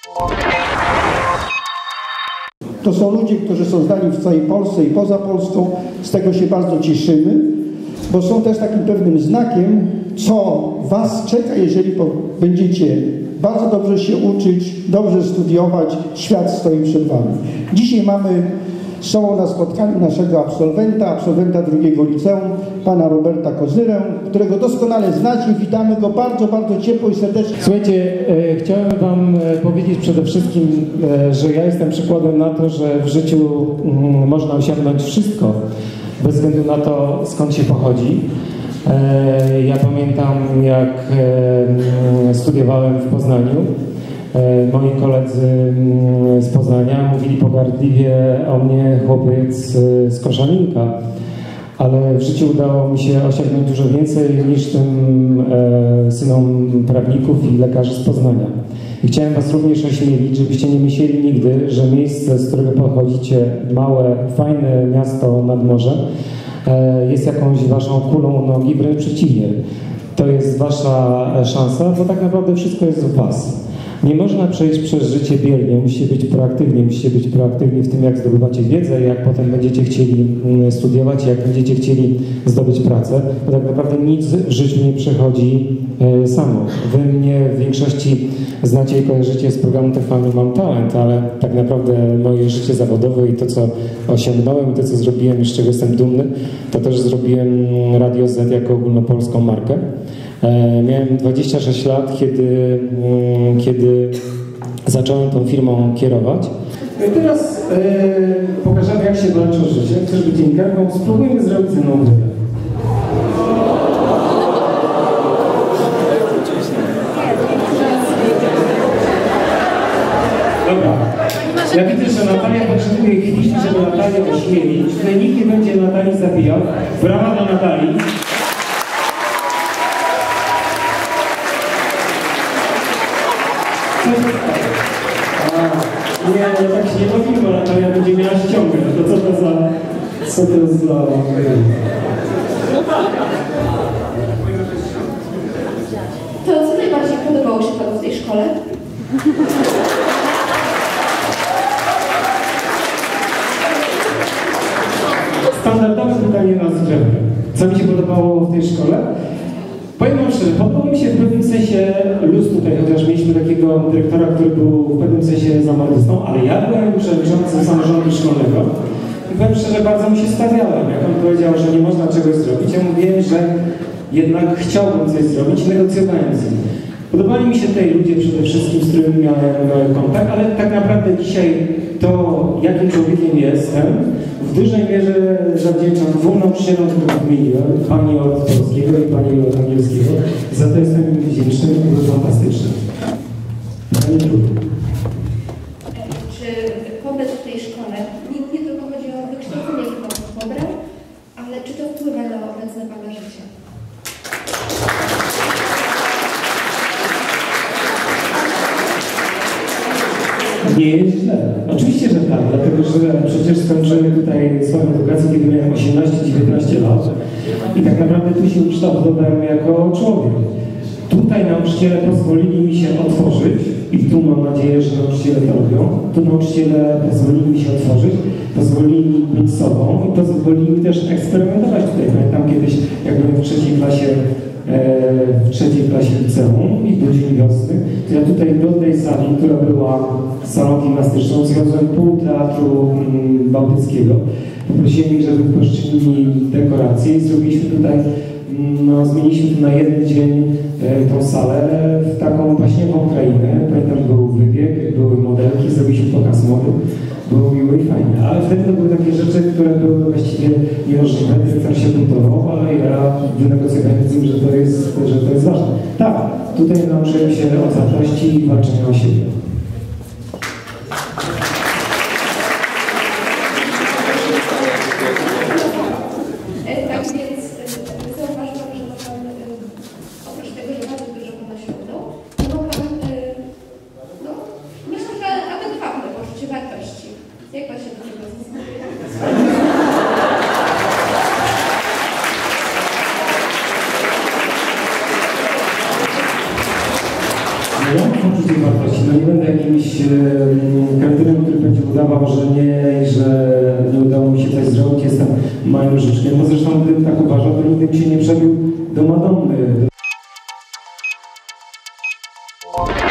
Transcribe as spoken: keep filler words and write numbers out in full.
To są ludzie, którzy są znani w całej Polsce i poza Polską. Z tego się bardzo cieszymy, bo są też takim pewnym znakiem, co Was czeka, jeżeli będziecie bardzo dobrze się uczyć, dobrze studiować. Świat stoi przed Wami. Dzisiaj mamy są na spotkaniu naszego absolwenta, absolwenta drugiego liceum, pana Roberta Kozyrę, którego doskonale znacie. Witamy go bardzo, bardzo ciepło i serdecznie. Słuchajcie, e, chciałem Wam powiedzieć przede wszystkim, e, że ja jestem przykładem na to, że w życiu mm, można osiągnąć wszystko, bez względu na to, skąd się pochodzi. E, ja pamiętam, jak e, studiowałem w Poznaniu. Moi koledzy z Poznania mówili pogardliwie o mnie chłopiec z Koszalinka, ale w życiu udało mi się osiągnąć dużo więcej niż tym synom prawników i lekarzy z Poznania. I chciałem Was również ośmielić, żebyście nie myśleli nigdy, że miejsce, z którego pochodzicie, małe, fajne miasto nad morzem, jest jakąś Waszą kulą u nogi, wręcz przeciwnie. To jest Wasza szansa, bo tak naprawdę wszystko jest w Was. Nie można przejść przez życie biernie, musicie być proaktywni, musicie być proaktywni w tym, jak zdobywacie wiedzę, jak potem będziecie chcieli studiować, jak będziecie chcieli zdobyć pracę, bo tak naprawdę nic w życiu nie przychodzi e, samo. Wy mnie w większości znacie i kojarzycie z programu T V N Mam Talent, ale tak naprawdę moje życie zawodowe i to, co osiągnąłem i to, co zrobiłem i z czego jestem dumny, to też zrobiłem Radio Z jako ogólnopolską markę. Miałem dwadzieścia sześć lat, kiedy, kiedy zacząłem tą firmą kierować. No i teraz e, pokażemy, jak się walczy o życie. Chcesz być dziennikarką? Spróbujmy zrobić ze mną grę. Dobra. Ja widzę, że Natalia potrzebuje chwili, żeby Natalię ośmielić. Tutaj nikt nie będzie Natalii zabijał. Brawa dla Natalii. A, nie, no tak się nie bawimy, bo Natalia będzie miała ściągać. To co to za... Co to jest za... To co najbardziej podobało się Panu w tej szkole? Standardowe pytanie na zgrzewkę. Co mi się podobało w tej szkole? Powiem wam szczerze, podobał mi się w pewnym sensie luz tutaj, chociaż mieliśmy takiego dyrektora, który był w pewnym sensie zamordystą, ale ja byłem przewodniczącym samorządu szkolnego i powiem szczerze, bardzo mi się stawiałem. Jak on powiedział, że nie można czegoś zrobić, ja mówiłem, że jednak chciałbym coś zrobić, negocjowałem z nim. Podobali mi się tutaj ludzie przede wszystkim, z którymi miałem kontakt, ale tak naprawdę dzisiaj to, jakim człowiekiem jestem, w dużej mierze zawdzięczam dwóm nauczycielom, których wymieniłem, pani od polskiego i pani od angielskiego. Za to jestem im wdzięczny, to było fantastyczne. Pani drugi. Czy pobyt w tej szkole, nie, nie tylko chodzi o wykształcenie, jakie Pan pobrał, ale czy to wpływa na obecne Pana życie? Nie jest źle. Oczywiście, że tak, dlatego że przecież skończyłem tutaj swoją edukację, kiedy miałem osiemnaście dziewiętnaście lat i tak naprawdę tu się ukształtowałem jako człowiek. Tutaj nauczyciele pozwolili mi się otworzyć i tu mam nadzieję, że nauczyciele to robią. Tu nauczyciele pozwolili mi się otworzyć, pozwolili mi być sobą i pozwolili mi też eksperymentować tutaj. Pamiętam kiedyś, jak byłem w trzeciej klasie w trzeciej klasie liceum i do dzień wiosny, to ja tutaj do tej sali, która była salą gimnastyczną, zwiozłem pół teatru mm, bałtyckiego. Poprosiłem ich, żeby wypożyczyli dekoracje i zrobiliśmy tutaj, no, zmieniliśmy tu na jeden dzień e, tą salę w taką baśniową krainę. Pamiętam, był wybieg, były modelki, zrobiliśmy pokaz mody. Było miło i fajnie, ale wtedy to były takie rzeczy, które były właściwie niemożliwe. Dyrektor się buntował, ale ja wynegocjowałem z nim, że to jest, że to jest ważne. Tak, tutaj nauczyłem się otwartości i walczenia o siebie. Tak więc zauważyłam, że Pan oprócz tego, że bardzo dużo Pan osiągnął, ma Pan, no, myślę, że adekwatne poczucie wartości. Jak Pan się do tego zastanawiał? Ja mam poczucie wartości. No nie będę jakimś e, kretynem, który będzie udawał, że nie, że nie udało mi się coś zrobić. Jestem małym życzkiem. No zresztą gdybym tak uważał, to nigdy bym się nie przebił do Madonny.